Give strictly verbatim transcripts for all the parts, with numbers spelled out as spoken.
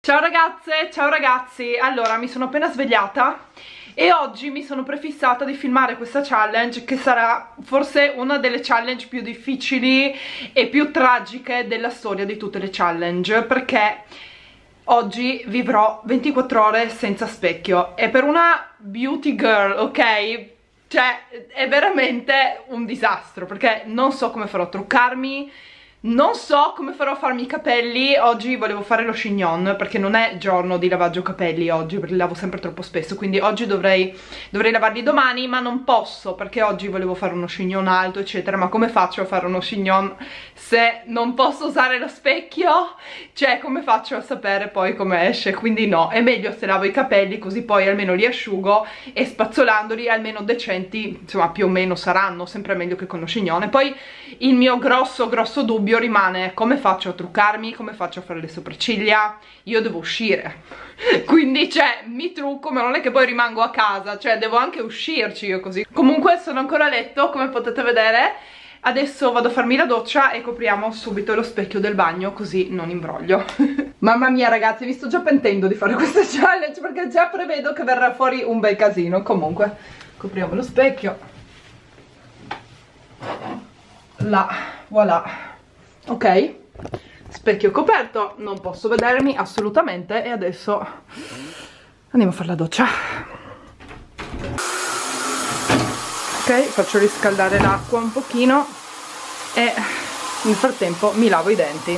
Ciao ragazze, ciao ragazzi. Allora, mi sono appena svegliata e oggi mi sono prefissata di filmare questa challenge, che sarà forse una delle challenge più difficili e più tragiche della storia di tutte le challenge, perché oggi vivrò ventiquattro ore senza specchio. E per una beauty girl, ok? Cioè, è veramente un disastro, perché non so come farò a truccarmi, non so come farò a farmi i capelli. Oggi volevo fare lo chignon, perché non è giorno di lavaggio capelli oggi, perché li lavo sempre troppo spesso, quindi oggi dovrei, dovrei lavarli domani, ma non posso, perché oggi volevo fare uno chignon alto, eccetera. Ma come faccio a fare uno chignon se non posso usare lo specchio? Cioè, come faccio a sapere poi come esce? Quindi no, è meglio se lavo i capelli, così poi almeno li asciugo e spazzolandoli almeno decenti, insomma, più o meno saranno, sempre meglio che con lo chignon. E poi il mio grosso, grosso dubbio rimane: come faccio a truccarmi, come faccio a fare le sopracciglia? Io devo uscire, quindi cioè mi trucco, ma non è che poi rimango a casa, cioè devo anche uscirci io così. Comunque sono ancora a letto, come potete vedere. Adesso vado a farmi la doccia e copriamo subito lo specchio del bagno, così non imbroglio. Mamma mia ragazzi, mi sto già pentendo di fare questa challenge, perché già prevedo che verrà fuori un bel casino. Comunque copriamo lo specchio, là, voilà. Ok, specchio coperto, non posso vedermi assolutamente. E adesso andiamo a fare la doccia. Ok, faccio riscaldare l'acqua un pochino e nel frattempo mi lavo i denti.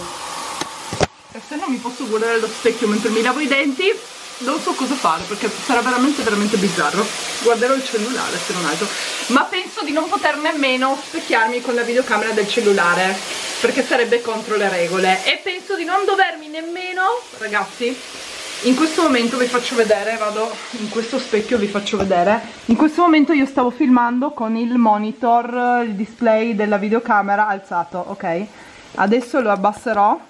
E se non mi posso guardare allo specchio mentre mi lavo i denti, non so cosa fare, perché sarà veramente veramente bizzarro. Guarderò il cellulare se non altro, ma penso di non poter nemmeno specchiarmi con la videocamera del cellulare, perché sarebbe contro le regole. E penso di non dovermi nemmeno, ragazzi, in questo momento vi faccio vedere, vado in questo specchio, vi faccio vedere. In questo momento io stavo filmando con il monitor, il display della videocamera alzato, ok? Adesso lo abbasserò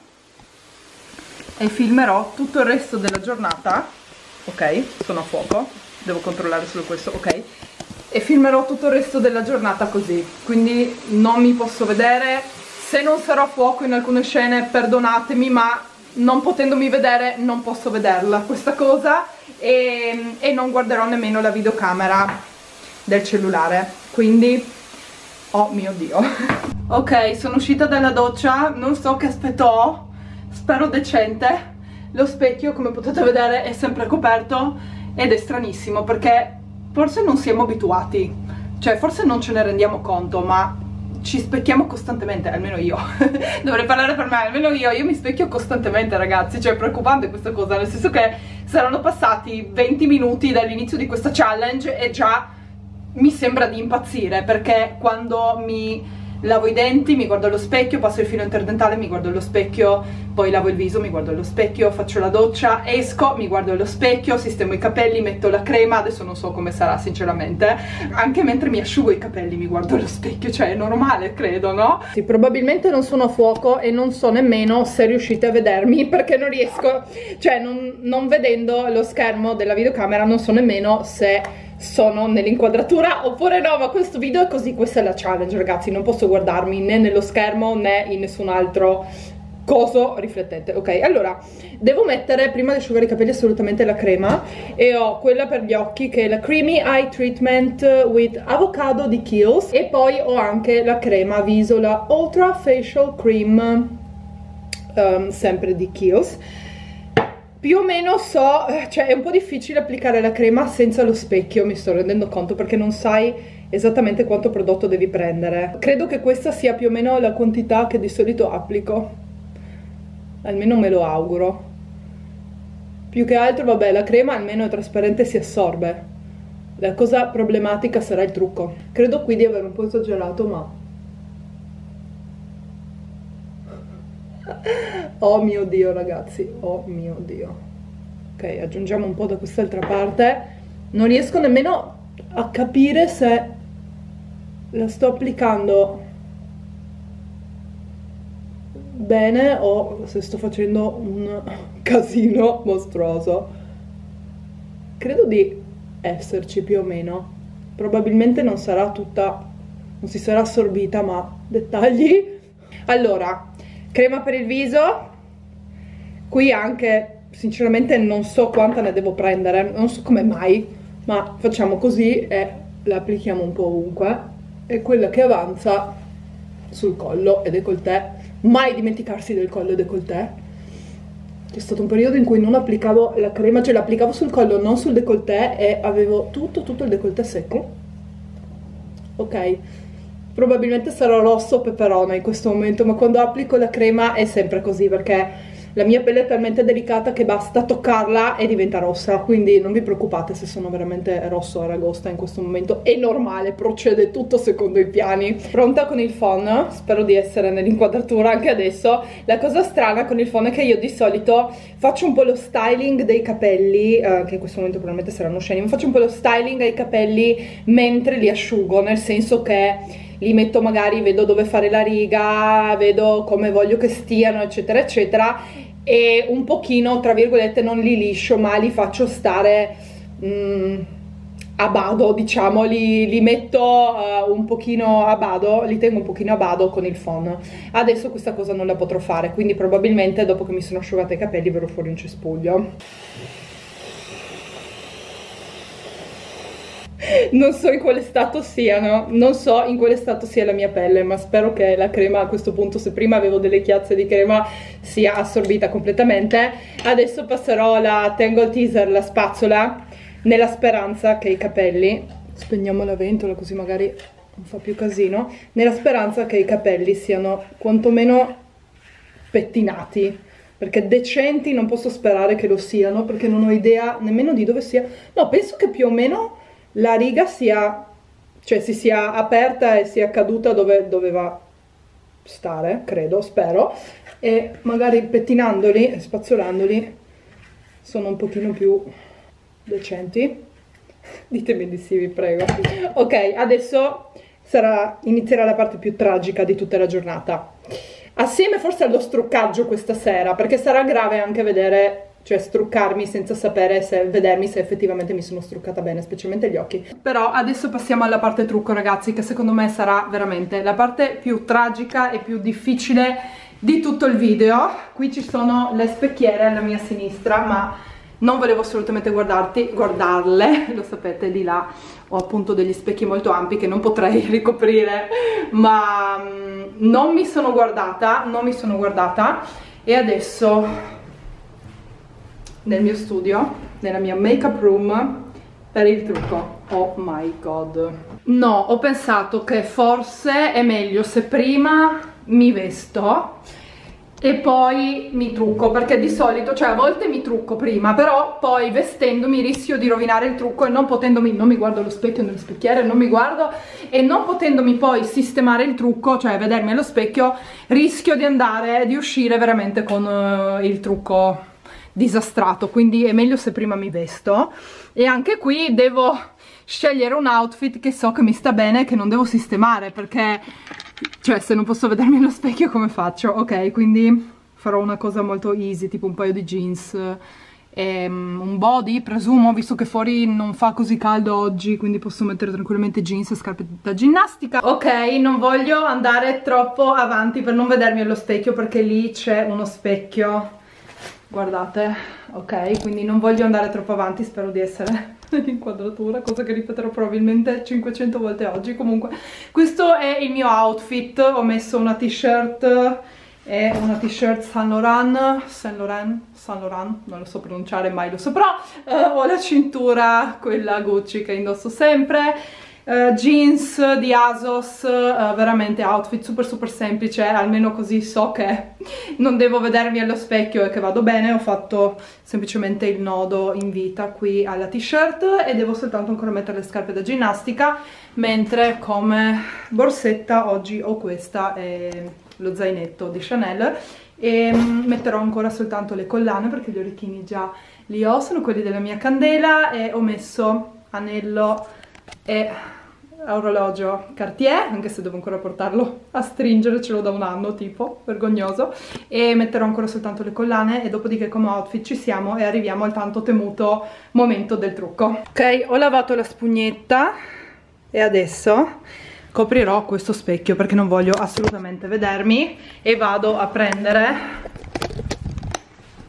e filmerò tutto il resto della giornata, ok? Sono a fuoco, devo controllare solo questo, ok? E filmerò tutto il resto della giornata così, quindi non mi posso vedere. Se non sarò a fuoco in alcune scene, perdonatemi, ma non potendomi vedere non posso vederla questa cosa, e, e non guarderò nemmeno la videocamera del cellulare, quindi oh mio Dio. Ok, sono uscita dalla doccia, non so che aspetto ho, spero decente. Lo specchio, come potete vedere, è sempre coperto ed è stranissimo, perché forse non siamo abituati, cioè forse non ce ne rendiamo conto, ma ci specchiamo costantemente, almeno io. Dovrei parlare per me, almeno io, io mi specchio costantemente ragazzi, cioè è preoccupante questa cosa, nel senso che saranno passati venti minuti dall'inizio di questa challenge e già mi sembra di impazzire, perché quando mi lavo i denti mi guardo allo specchio, passo il filo interdentale, mi guardo allo specchio, poi lavo il viso, mi guardo allo specchio, faccio la doccia, esco, mi guardo allo specchio, sistemo i capelli, metto la crema. Adesso non so come sarà sinceramente, anche mentre mi asciugo i capelli mi guardo allo specchio, cioè è normale, credo, no? Sì, probabilmente non sono a fuoco e non so nemmeno se riuscite a vedermi, perché non riesco, cioè non, non vedendo lo schermo della videocamera non so nemmeno se sono nell'inquadratura oppure no. Ma questo video è così, questa è la challenge ragazzi, non posso guardarmi né nello schermo né in nessun altro coso riflettente. Ok, allora devo mettere, prima di asciugare i capelli, assolutamente la crema, e ho quella per gli occhi che è la Creamy Eye Treatment with Avocado di Kiehl's, e poi ho anche la crema viso, la Ultra Facial Cream um, sempre di Kiehl's. Più o meno so, cioè è un po' difficile applicare la crema senza lo specchio, mi sto rendendo conto, perché non sai esattamente quanto prodotto devi prendere. Credo che questa sia più o meno la quantità che di solito applico, almeno me lo auguro. Più che altro, vabbè, la crema almeno è trasparente e si assorbe. La cosa problematica sarà il trucco. Credo qui di aver un po' esagerato, ma oh mio Dio ragazzi, oh mio Dio. Ok, aggiungiamo un po' da quest'altra parte. Non riesco nemmeno a capire se la sto applicando bene o se sto facendo un casino mostruoso. Credo di esserci più o meno. Probabilmente non sarà tutta, non si sarà assorbita, ma dettagli. Allora, crema per il viso, qui anche sinceramente non so quanta ne devo prendere, non so come mai, ma facciamo così e la applichiamo un po' ovunque, e quella che avanza sul collo e décolleté, mai dimenticarsi del collo e décolleté. C'è stato un periodo in cui non applicavo la crema, cioè l'applicavo sul collo, non sul décolleté, e avevo tutto, tutto il décolleté secco. Ok, probabilmente sarò rosso o peperone in questo momento, ma quando applico la crema è sempre così, perché la mia pelle è talmente delicata che basta toccarla e diventa rossa, quindi non vi preoccupate se sono veramente rosso o aragosta in questo momento, è normale, procede tutto secondo i piani. Pronta con il phon, spero di essere nell'inquadratura anche adesso. La cosa strana con il phon è che io di solito faccio un po' lo styling dei capelli, eh, che in questo momento probabilmente saranno sceni, ma faccio un po' lo styling ai capelli mentre li asciugo, nel senso che li metto, magari vedo dove fare la riga, vedo come voglio che stiano, eccetera eccetera, e un pochino, tra virgolette, non li liscio, ma li faccio stare mm, a bado, diciamo, li, li metto uh, un pochino a bado, li tengo un pochino a bado con il phon. Adesso questa cosa non la potrò fare, quindi probabilmente dopo che mi sono asciugata i capelli verrò fuori un cespuglio. Non so in quale stato siano, non so in quale stato sia la mia pelle, ma spero che la crema a questo punto, se prima avevo delle chiazze di crema, sia assorbita completamente. Adesso passerò la Tangle Teezer, la spazzola, nella speranza che i capelli, spegniamo la ventola così magari non fa più casino, nella speranza che i capelli siano quantomeno pettinati, perché decenti non posso sperare che lo siano, perché non ho idea nemmeno di dove sia. No, penso che più o meno la riga sia, cioè si sia aperta e sia caduta dove doveva stare, credo, spero, e magari pettinandoli e spazzolandoli sono un pochino più decenti. Ditemi di sì, vi prego. Ok, adesso sarà, inizierà la parte più tragica di tutta la giornata, assieme forse allo struccaggio questa sera, perché sarà grave anche vedere, cioè struccarmi senza sapere se, vedermi se effettivamente mi sono struccata bene, specialmente gli occhi. Però adesso passiamo alla parte trucco, ragazzi, che secondo me sarà veramente la parte più tragica e più difficile di tutto il video. Qui ci sono le specchiere alla mia sinistra, ma non volevo assolutamente guardarti, guardarle, lo sapete, di là ho appunto degli specchi molto ampi che non potrei ricoprire, ma um, non mi sono guardata, non mi sono guardata, e adesso nel mio studio, nella mia make-up room, per il trucco. Oh my god. No, ho pensato che forse è meglio se prima mi vesto e poi mi trucco, perché di solito, cioè a volte mi trucco prima, però poi vestendomi rischio di rovinare il trucco, e non potendomi, non mi guardo allo specchio nello specchiere, non mi guardo, e non potendomi poi sistemare il trucco, cioè vedermi allo specchio, rischio di andare, di uscire veramente con uh, il trucco disastrato. Quindi è meglio se prima mi vesto, e anche qui devo scegliere un outfit che so che mi sta bene, che non devo sistemare, perché cioè se non posso vedermi allo specchio come faccio? Ok, quindi farò una cosa molto easy, tipo un paio di jeans e un body, presumo, visto che fuori non fa così caldo oggi, quindi posso mettere tranquillamente jeans e scarpe da ginnastica. Ok, non voglio andare troppo avanti per non vedermi allo specchio, perché lì c'è uno specchio, guardate, ok, quindi non voglio andare troppo avanti, spero di essere nell'inquadratura, cosa che ripeterò probabilmente cinquecento volte oggi. Comunque questo è il mio outfit, ho messo una t-shirt e una t-shirt Saint Laurent, Saint Laurent, Saint Laurent, non lo so pronunciare, mai lo saprò, uh, ho la cintura, quella Gucci che indosso sempre, Uh, jeans di ASOS, uh, veramente outfit super super semplice, almeno così so che non devo vedermi allo specchio e che vado bene. Ho fatto semplicemente il nodo in vita qui alla t-shirt e devo soltanto ancora mettere le scarpe da ginnastica, mentre come borsetta oggi ho questa e lo zainetto di Chanel, e um, metterò ancora soltanto le collane, perché gli orecchini già li ho, sono quelli della mia candela, e ho messo anello e orologio Cartier, anche se devo ancora portarlo a stringere, ce l'ho da un anno tipo, vergognoso, e metterò ancora soltanto le collane, e dopodiché come outfit ci siamo e arriviamo al tanto temuto momento del trucco. Ok, ho lavato la spugnetta e adesso coprirò questo specchio perché non voglio assolutamente vedermi, e vado a prendere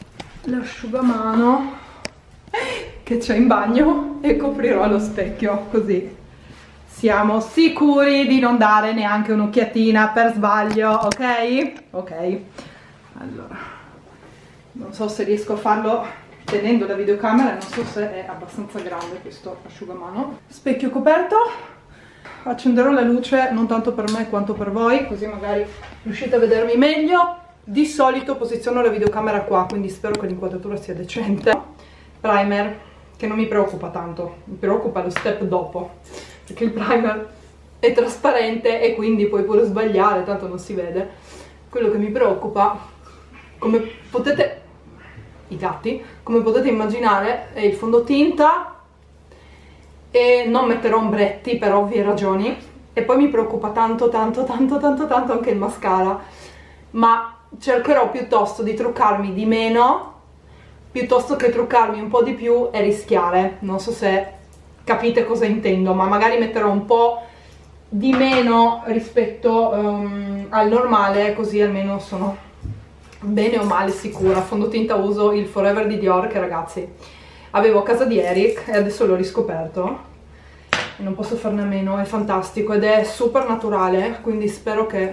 l'asciugamano che c'è in bagno e coprirò lo specchio, così siamo sicuri di non dare neanche un'occhiatina per sbaglio, ok? Ok, allora non so se riesco a farlo tenendo la videocamera, non so se è abbastanza grande questo asciugamano. Specchio coperto, accenderò la luce non tanto per me quanto per voi, così magari riuscite a vedermi meglio. Di solito posiziono la videocamera qua, quindi spero che l'inquadratura sia decente. Primer, che non mi preoccupa tanto, mi preoccupa lo step dopo, perché il primer è trasparente e quindi puoi pure sbagliare, tanto non si vede. Quello che mi preoccupa, come potete, i gatti, come potete immaginare, è il fondotinta, e non metterò ombretti per ovvie ragioni, e poi mi preoccupa tanto tanto tanto tanto tanto anche il mascara, ma cercherò piuttosto di truccarmi di meno piuttosto che truccarmi un po' di più e rischiare. Non so se capite cosa intendo, ma magari metterò un po' di meno rispetto um, al normale, così almeno sono bene o male sicura. Fondotinta uso il Forever di Dior, che ragazzi avevo a casa di Eric e adesso l'ho riscoperto e non posso farne a meno, è fantastico ed è super naturale, quindi spero che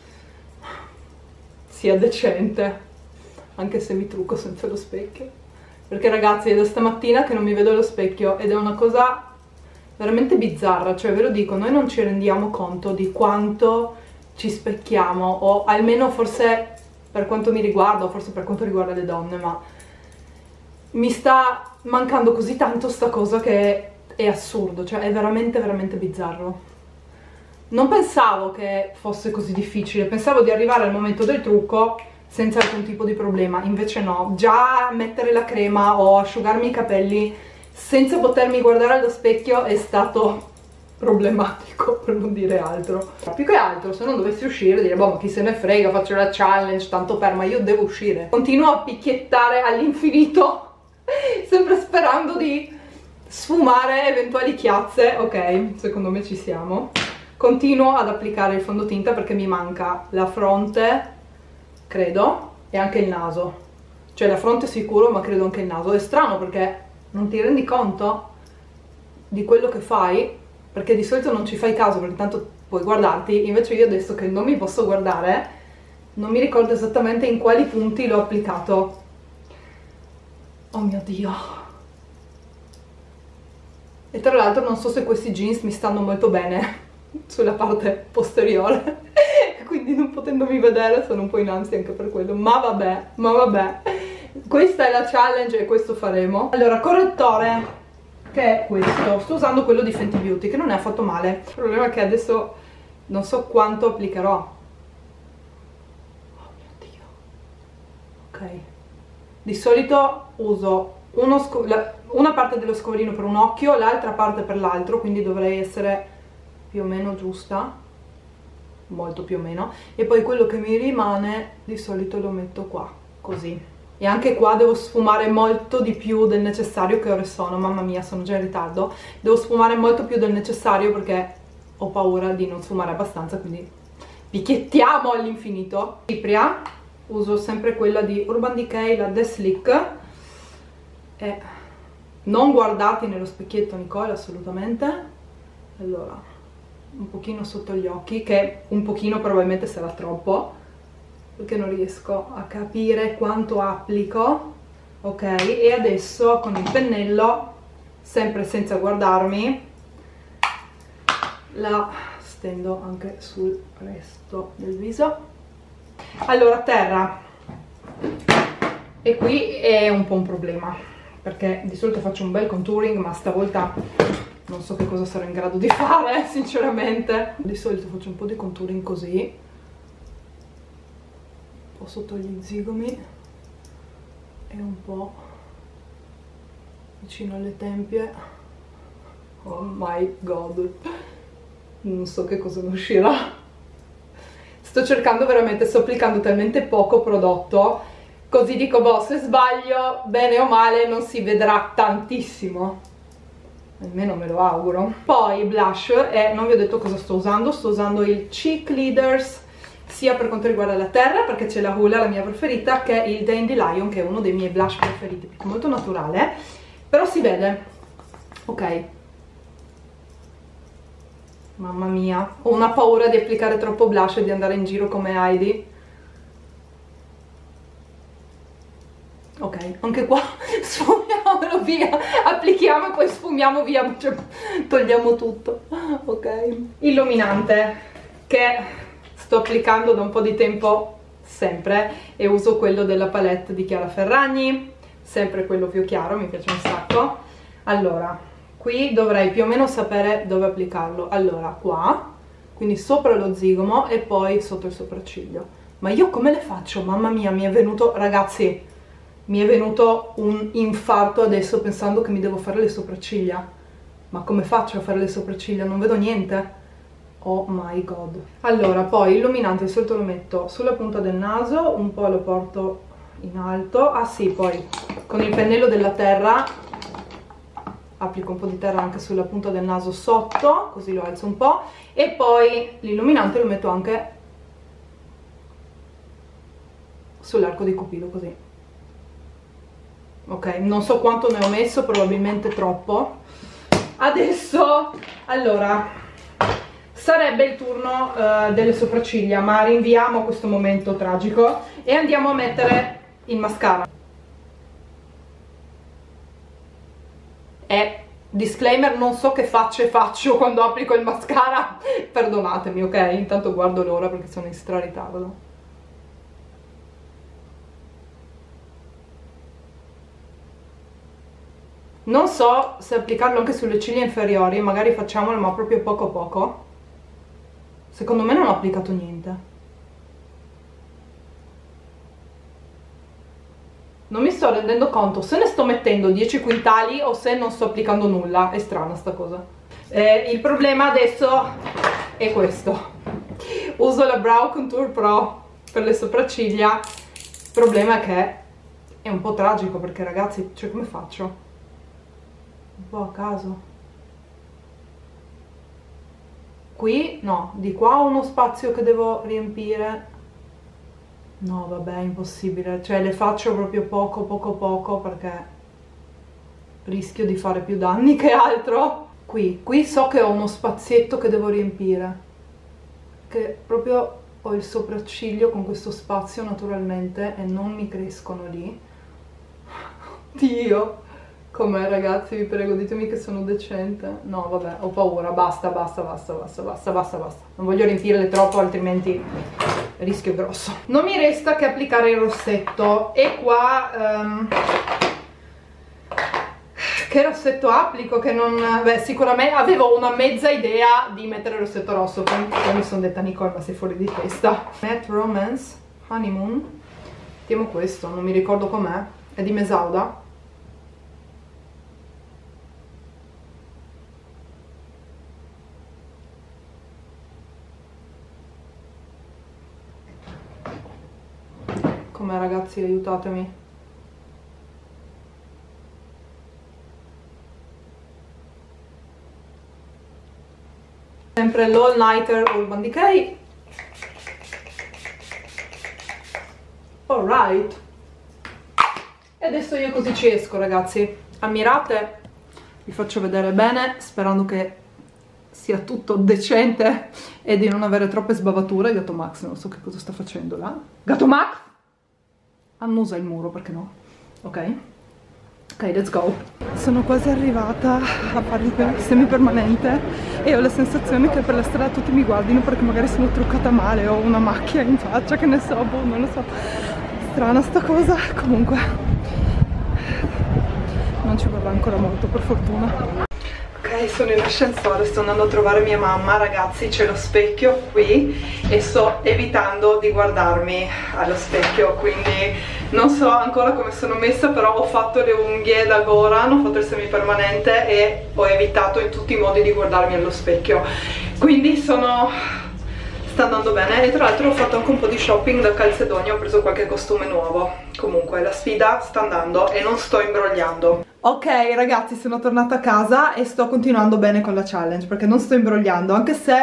sia decente, anche se mi trucco senza lo specchio, perché ragazzi è da stamattina che non mi vedo allo specchio ed è una cosa veramente bizzarra, cioè ve lo dico, noi non ci rendiamo conto di quanto ci specchiamo, o almeno forse per quanto mi riguarda, o forse per quanto riguarda le donne, ma mi sta mancando così tanto sta cosa che è assurdo, cioè è veramente veramente bizzarro. Non pensavo che fosse così difficile, pensavo di arrivare al momento del trucco senza alcun tipo di problema, invece no, già mettere la crema o asciugarmi i capelli senza potermi guardare allo specchio è stato problematico, per non dire altro. Più che altro, se non dovessi uscire, dire boh, ma chi se ne frega, faccio la challenge, tanto per, ma io devo uscire. Continuo a picchiettare all'infinito, sempre sperando di sfumare eventuali chiazze. Ok, secondo me ci siamo. Continuo ad applicare il fondotinta perché mi manca la fronte, credo, e anche il naso. Cioè la fronte sicuro, ma credo anche il naso. È strano perché non ti rendi conto di quello che fai, perché di solito non ci fai caso perché tanto puoi guardarti, invece io adesso che non mi posso guardare non mi ricordo esattamente in quali punti l'ho applicato. Oh mio Dio. E tra l'altro non so se questi jeans mi stanno molto bene sulla parte posteriore quindi non potendomi vedere sono un po' in ansia anche per quello, ma vabbè, ma vabbè, questa è la challenge e questo faremo. Allora, correttore, che è questo, sto usando quello di Fenty Beauty, che non è affatto male. Il problema è che adesso non so quanto applicherò. Oh mio Dio. Ok, di solito uso uno la, una parte dello scovolino per un occhio, l'altra parte per l'altro, quindi dovrei essere più o meno giusta, molto più o meno, e poi quello che mi rimane di solito lo metto qua, così. E anche qua devo sfumare molto di più del necessario. Che ore sono? Mamma mia, sono già in ritardo. Devo sfumare molto più del necessario perché ho paura di non sfumare abbastanza, quindi picchiettiamo all'infinito. Cipria, uso sempre quella di Urban Decay, la The Slick, e non guardati nello specchietto, Nicole, assolutamente. Allora, un pochino sotto gli occhi, che un pochino probabilmente sarà troppo perché non riesco a capire quanto applico. Ok, e adesso con il pennello, sempre senza guardarmi, la stendo anche sul resto del viso. Allora, terra, e qui è un po' un problema perché di solito faccio un bel contouring, ma stavolta non so che cosa sarò in grado di fare, sinceramente. Di solito faccio un po' di contouring così, un po' sotto gli zigomi e un po' vicino alle tempie. Oh my god, non so che cosa ne uscirà. Sto cercando veramente, sto applicando talmente poco prodotto, così dico boh, se sbaglio, bene o male, non si vedrà tantissimo. Almeno me lo auguro. Poi blush, e non vi ho detto cosa sto usando, sto usando il Cheek Leaders sia per quanto riguarda la terra, perché c'è la Hoola, la mia preferita, che è il Dandelion, che è uno dei miei blush preferiti, perché è molto naturale, però si vede. Ok, mamma mia, ho una paura di applicare troppo blush e di andare in giro come Heidi. Ok, anche qua sfumiamolo via, applichiamo e poi sfumiamo via, cioè togliamo tutto. Ok, illuminante che sto applicando da un po' di tempo sempre, e uso quello della palette di Chiara Ferragni, sempre quello più chiaro, mi piace un sacco. Allora, qui dovrei più o meno sapere dove applicarlo. Allora, qua, quindi sopra lo zigomo e poi sotto il sopracciglio. Ma io come le faccio? Mamma mia, mi è venuto, ragazzi, mi è venuto un infarto adesso pensando che mi devo fare le sopracciglia. Ma come faccio a fare le sopracciglia? Non vedo niente. Oh my god. Allora, poi illuminante di solito lo metto sulla punta del naso, un po' lo porto in alto. Ah sì, poi con il pennello della terra applico un po' di terra anche sulla punta del naso sotto, così lo alzo un po', e poi l'illuminante lo metto anche sull'arco di Cupido, così. Ok, non so quanto ne ho messo, probabilmente troppo. Adesso, allora, sarebbe il turno uh, delle sopracciglia, ma rinviamo questo momento tragico e andiamo a mettere il mascara. E disclaimer, non so che facce faccio quando applico il mascara, perdonatemi, ok? Intanto guardo l'ora perché sono in stra ritardo. Non so se applicarlo anche sulle ciglia inferiori, magari facciamolo ma proprio poco poco. Secondo me non ho applicato niente. Non mi sto rendendo conto se ne sto mettendo dieci quintali o se non sto applicando nulla. È strana sta cosa. Eh, il problema adesso è questo. Uso la Brow Contour Pro per le sopracciglia. Il problema è che è un po' tragico perché, ragazzi, cioè, come faccio? Un po' a caso. Qui no, di qua ho uno spazio che devo riempire. No, vabbè, è impossibile, cioè le faccio proprio poco poco poco perché rischio di fare più danni che altro. Qui, qui so che ho uno spazietto che devo riempire, che proprio ho il sopracciglio con questo spazio naturalmente e non mi crescono lì. Dio! Com'è, ragazzi? Vi prego, ditemi che sono decente. No, vabbè, ho paura. Basta, basta, basta, basta, basta, basta, basta. Non voglio riempirle troppo, altrimenti rischio grosso. Non mi resta che applicare il rossetto. E qua... Um, che rossetto applico? Che non... Beh, sicuramente avevo una mezza idea di mettere il rossetto rosso. Poi, poi mi sono detta, Nicole, ma sei fuori di testa. Matte Romance Honeymoon. Mettiamo questo, non mi ricordo com'è. È di Mesauda. Com'è, ragazzi, aiutatemi. Sempre l'All Nighter Urban Decay. Alright. E adesso io così ci esco, ragazzi. Ammirate. Vi faccio vedere bene, sperando che sia tutto decente e di non avere troppe sbavature. Gatto Max, non so che cosa sta facendo là. Gatto Max! Annusa il muro, perché no? Ok? Ok, let's go. Sono quasi arrivata a fare il semipermanente e ho la sensazione che per la strada tutti mi guardino perché magari sono truccata male o ho una macchia in faccia, che ne so, boh, non lo so. Strana sta cosa. Comunque non ci vorrà ancora molto, per fortuna. Ok, sono in ascensore, sto andando a trovare mia mamma, ragazzi, c'è lo specchio qui e sto evitando di guardarmi allo specchio, quindi non so ancora come sono messa, però ho fatto le unghie da Goran, ho fatto il semipermanente e ho evitato in tutti i modi di guardarmi allo specchio, quindi sono... sta andando bene. E tra l'altro ho fatto anche un po' di shopping da Calzedonia, ho preso qualche costume nuovo. Comunque la sfida sta andando e non sto imbrogliando. Ok ragazzi, sono tornata a casa e sto continuando bene con la challenge perché non sto imbrogliando, anche se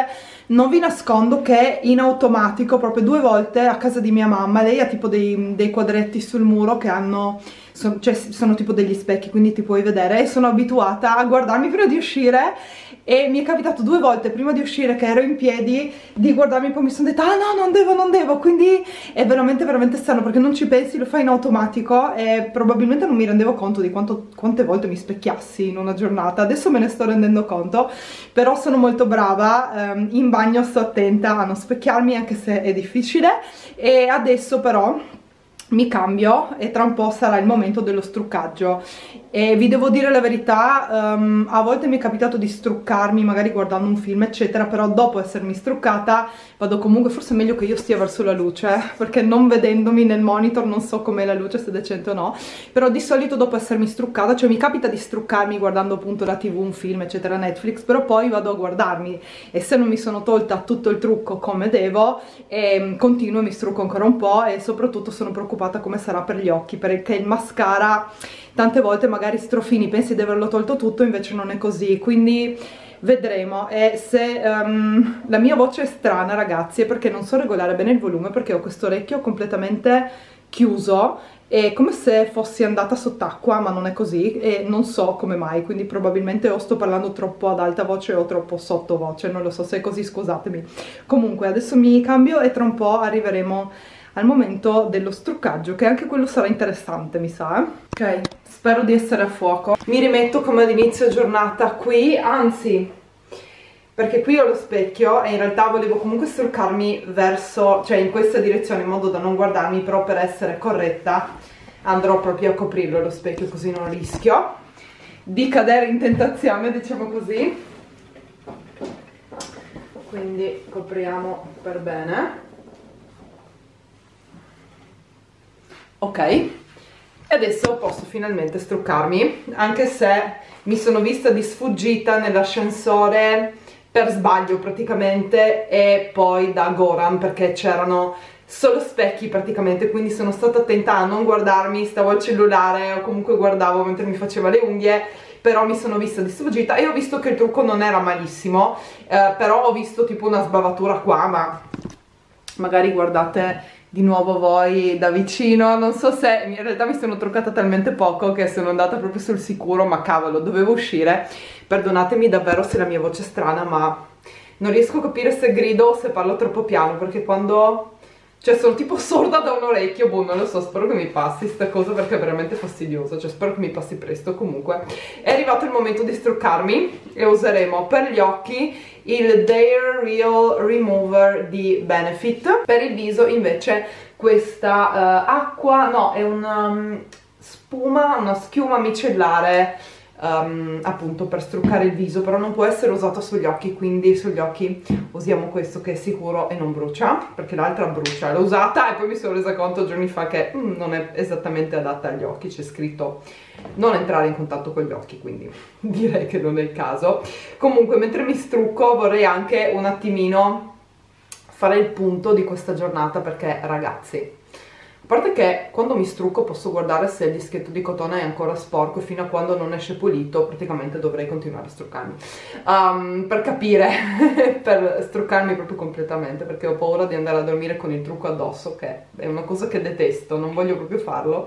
Non vi nascondo che in automatico, proprio due volte a casa di mia mamma, lei ha tipo dei, dei quadretti sul muro che hanno, son, cioè sono tipo degli specchi, quindi ti puoi vedere, e sono abituata a guardarmi prima di uscire, e mi è capitato due volte prima di uscire che ero in piedi di guardarmi, poi mi sono detta ah no, non devo, non devo, quindi è veramente veramente strano perché non ci pensi, lo fai in automatico, e probabilmente non mi rendevo conto di quanto, quante volte mi specchiassi in una giornata. Adesso me ne sto rendendo conto, però sono molto brava, ehm, in bagno sto attenta a non specchiarmi anche se è difficile. E adesso però mi cambio e tra un po' sarà il momento dello struccaggio, e vi devo dire la verità, um, a volte mi è capitato di struccarmi magari guardando un film eccetera, però dopo essermi struccata vado comunque, forse è meglio che io stia verso la luce perché non vedendomi nel monitor non so com'è la luce, se è decente o no, però di solito dopo essermi struccata, cioè mi capita di struccarmi guardando appunto la tv, un film eccetera, Netflix, però poi vado a guardarmi e se non mi sono tolta tutto il trucco come devo eh, continuo e mi strucco ancora un po', e soprattutto sono preoccupata come sarà per gli occhi, perché il mascara tante volte magari strofini, pensi di averlo tolto tutto, invece non è così, quindi vedremo. E se um, la mia voce è strana ragazzi è perché non so regolare bene il volume, perché ho questo orecchio completamente chiuso, è come se fossi andata sott'acqua, ma non è così e non so come mai, quindi probabilmente o sto parlando troppo ad alta voce o troppo sottovoce, non lo so, se è così scusatemi. Comunque adesso mi cambio e tra un po' arriveremo al momento dello struccaggio, che anche quello sarà interessante mi sa, eh? Ok, spero di essere a fuoco. Mi rimetto come ad inizio giornata qui, anzi perché qui ho lo specchio e in realtà volevo comunque struccarmi verso, cioè in questa direzione in modo da non guardarmi, però per essere corretta andrò proprio a coprirlo lo specchio, così non rischio di cadere in tentazione, diciamo così. Quindi copriamo per bene. Ok, e adesso posso finalmente struccarmi, anche se mi sono vista di sfuggita nell'ascensore per sbaglio praticamente, e poi da Goran perché c'erano solo specchi praticamente, quindi sono stata attenta a non guardarmi, stavo al cellulare o comunque guardavo mentre mi faceva le unghie, però mi sono vista di sfuggita e ho visto che il trucco non era malissimo, eh, però ho visto tipo una sbavatura qua, ma magari guardate di nuovo voi da vicino, non so se in realtà mi sono truccata talmente poco che sono andata proprio sul sicuro, ma cavolo, dovevo uscire. Perdonatemi davvero se la mia voce è strana, ma non riesco a capire se grido o se parlo troppo piano, perché quando, cioè sono tipo sorda da un orecchio, boh, non lo so, spero che mi passi sta cosa perché è veramente fastidioso, cioè spero che mi passi presto. Comunque è arrivato il momento di struccarmi e useremo per gli occhi il Dare Real Remover di Benefit, per il viso invece questa uh, acqua, no, è una um, spuma, una schiuma micellare um, appunto per struccare il viso, però non può essere usato sugli occhi, quindi sugli occhi usiamo questo che è sicuro e non brucia, perché l'altra brucia. L'ho usata e poi mi sono resa conto giorni fa che mm, non è esattamente adatta agli occhi, c'è scritto non entrare in contatto con gli occhi, quindi direi che non è il caso. Comunque mentre mi strucco vorrei anche un attimino fare il punto di questa giornata, perché ragazzi, a parte che quando mi strucco posso guardare se il dischetto di cotone è ancora sporco, e fino a quando non esce pulito praticamente dovrei continuare a struccarmi, um, per capire, per struccarmi proprio completamente, perché ho paura di andare a dormire con il trucco addosso, che è una cosa che detesto, non voglio proprio farlo.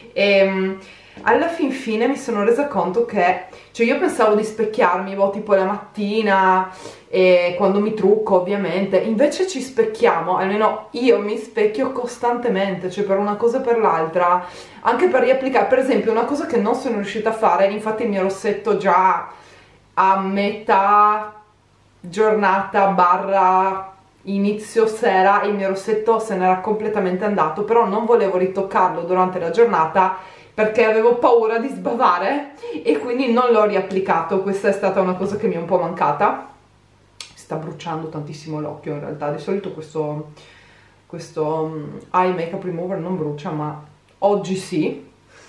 E alla fin fine mi sono resa conto che, cioè io pensavo di specchiarmi boh, tipo la mattina e quando mi trucco ovviamente, invece ci specchiamo, almeno io mi specchio costantemente, cioè per una cosa e per l'altra, anche per riapplicare. Per esempio una cosa che non sono riuscita a fare, infatti il mio rossetto già a metà giornata barra inizio sera, il mio rossetto se n'era completamente andato, però non volevo ritoccarlo durante la giornata perché avevo paura di sbavare e quindi non l'ho riapplicato. Questa è stata una cosa che mi è un po' mancata. Sta bruciando tantissimo l'occhio in realtà, di solito questo, questo um, eye makeup remover non brucia, ma oggi sì.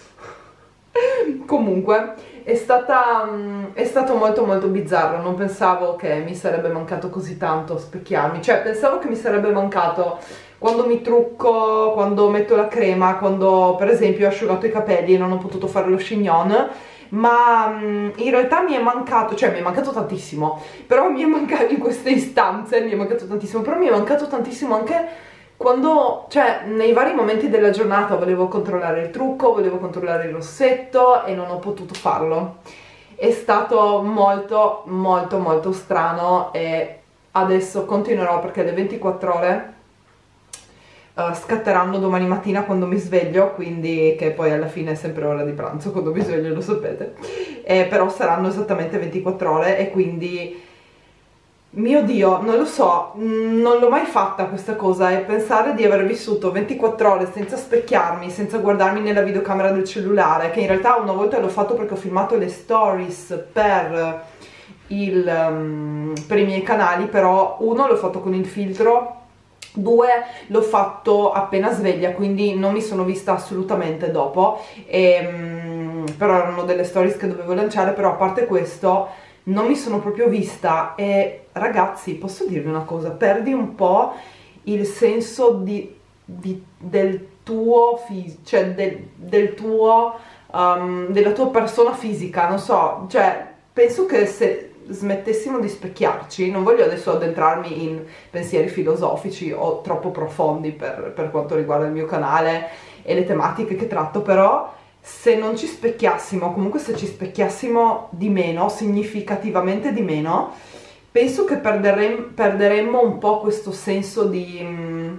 Comunque è, stata, um, è stato molto molto bizzarro, non pensavo che mi sarebbe mancato così tanto specchiarmi, cioè pensavo che mi sarebbe mancato quando mi trucco, quando metto la crema, quando per esempio ho asciugato i capelli e non ho potuto fare lo chignon, ma mh, in realtà mi è mancato, cioè mi è mancato tantissimo, però mi è mancato in queste istanze, mi è mancato tantissimo, però mi è mancato tantissimo anche quando, cioè nei vari momenti della giornata volevo controllare il trucco, volevo controllare il rossetto e non ho potuto farlo. È stato molto molto molto strano e adesso continuerò perché le ventiquattro ore Uh, scatteranno domani mattina quando mi sveglio, quindi che poi alla fine è sempre ora di pranzo quando mi sveglio, lo sapete, eh, però saranno esattamente ventiquattro ore e quindi mio Dio, non lo so, non l'ho mai fatta questa cosa e pensare di aver vissuto ventiquattro ore senza specchiarmi, senza guardarmi nella videocamera del cellulare, che in realtà una volta l'ho fatto perché ho filmato le stories per, il, um, per i miei canali, però uno l'ho fatto con il filtro, due l'ho fatto appena sveglia, quindi non mi sono vista assolutamente dopo, e, um, però erano delle stories che dovevo lanciare, però a parte questo non mi sono proprio vista. E ragazzi, posso dirvi una cosa, perdi un po' il senso di, di, del tuo fisico, cioè del, del tuo um, della tua persona fisica, non so, cioè penso che se smettessimo di specchiarci, non voglio adesso addentrarmi in pensieri filosofici o troppo profondi per, per quanto riguarda il mio canale e le tematiche che tratto, però se non ci specchiassimo, comunque se ci specchiassimo di meno, significativamente di meno, penso che perderem, perderemmo un po' questo senso di mm,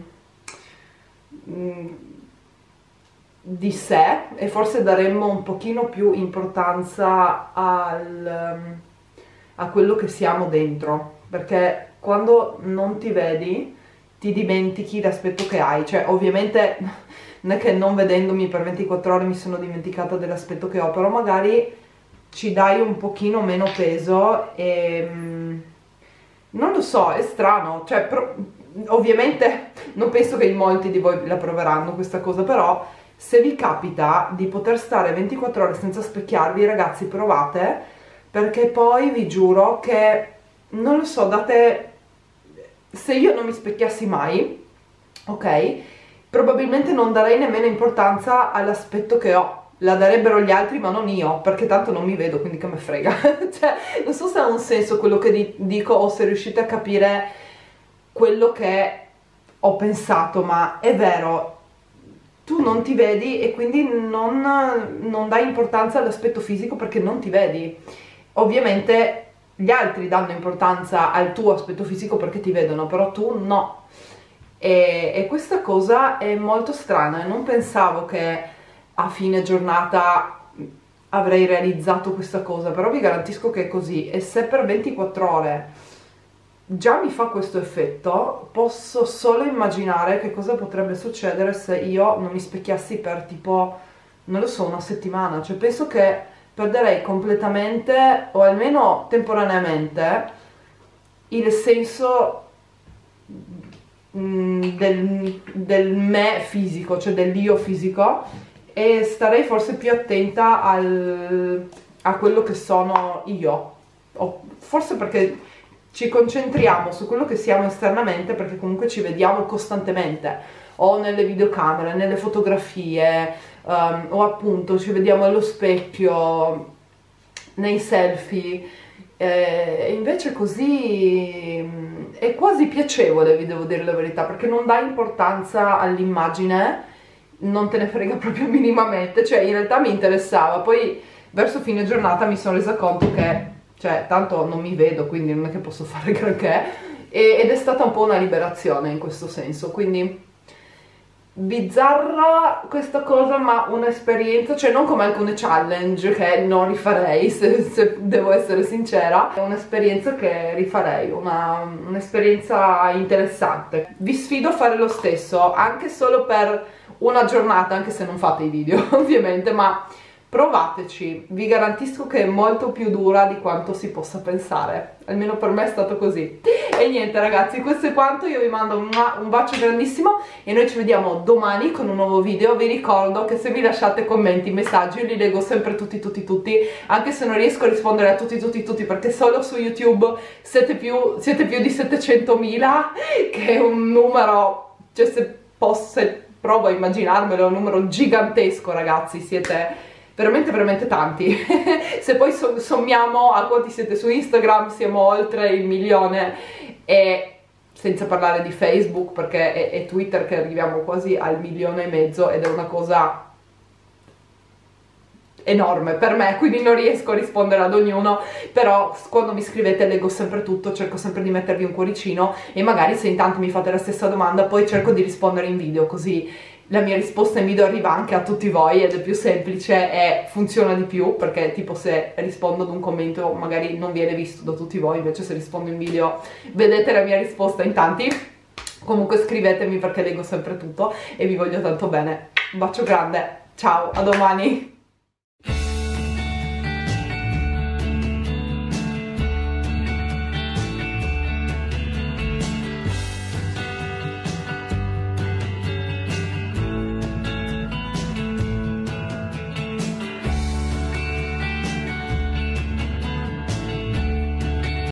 di sé e forse daremmo un pochino più importanza al a quello che siamo dentro, perché quando non ti vedi ti dimentichi l'aspetto che hai, cioè ovviamente non è che non vedendomi per ventiquattro ore mi sono dimenticata dell'aspetto che ho, però magari ci dai un pochino meno peso e mm, non lo so, è strano, cioè pro, ovviamente non penso che in molti di voi la proveranno questa cosa, però se vi capita di poter stare ventiquattro ore senza specchiarvi, ragazzi, provate, perché poi vi giuro che, non lo so, date, se io non mi specchiassi mai, ok, probabilmente non darei nemmeno importanza all'aspetto che ho, la darebbero gli altri ma non io, perché tanto non mi vedo, quindi che me frega. Cioè, non so se ha un senso quello che di dico o se riuscite a capire quello che ho pensato, ma è vero, tu non ti vedi e quindi non, non dai importanza all'aspetto fisico perché non ti vedi. Ovviamente gli altri danno importanza al tuo aspetto fisico perché ti vedono, però tu no. E, e questa cosa è molto strana e non pensavo che a fine giornata avrei realizzato questa cosa, però vi garantisco che è così. E se per ventiquattro ore già mi fa questo effetto, posso solo immaginare che cosa potrebbe succedere se io non mi specchiassi per tipo, non lo so, una settimana. Cioè penso che perderei completamente, o almeno temporaneamente, il senso del, del me fisico, cioè dell'io fisico, e starei forse più attenta al, a quello che sono io, o forse perché ci concentriamo su quello che siamo esternamente, perché comunque ci vediamo costantemente, o nelle videocamere, nelle fotografie, um, o appunto ci vediamo allo specchio, nei selfie, e invece così è quasi piacevole, vi devo dire la verità, perché non dà importanza all'immagine, non te ne frega proprio minimamente, cioè in realtà mi interessava, poi verso fine giornata mi sono resa conto che, cioè tanto non mi vedo, quindi non è che posso fare granché, ed è stata un po' una liberazione in questo senso, quindi bizzarra questa cosa, ma un'esperienza, cioè non come alcune challenge che non rifarei, se, se devo essere sincera, è un'esperienza che rifarei, un'esperienza interessante. Vi sfido a fare lo stesso, anche solo per una giornata, anche se non fate i video ovviamente, ma provateci, vi garantisco che è molto più dura di quanto si possa pensare, almeno per me è stato così. E niente ragazzi, questo è quanto, io vi mando un bacio grandissimo e noi ci vediamo domani con un nuovo video. Vi ricordo che se mi lasciate commenti, messaggi, io li leggo sempre tutti tutti tutti, anche se non riesco a rispondere a tutti tutti tutti perché solo su YouTube siete più, siete più di settecentomila, che è un numero, cioè se posso, se provo a immaginarmelo, è un numero gigantesco ragazzi, siete... veramente veramente tanti. Se poi sommiamo a quanti siete su Instagram siamo oltre il milione, e senza parlare di Facebook, perché è, è Twitter che arriviamo quasi al milione e mezzo, ed è una cosa enorme per me, quindi non riesco a rispondere ad ognuno, però quando mi scrivete leggo sempre tutto, cerco sempre di mettervi un cuoricino, e magari se intanto mi fate la stessa domanda poi cerco di rispondere in video, così la mia risposta in video arriva anche a tutti voi ed è più semplice e funziona di più, perché tipo se rispondo ad un commento magari non viene visto da tutti voi, invece se rispondo in video vedete la mia risposta in tanti. Comunque scrivetemi perché leggo sempre tutto e vi voglio tanto bene. Un bacio grande, ciao, a domani!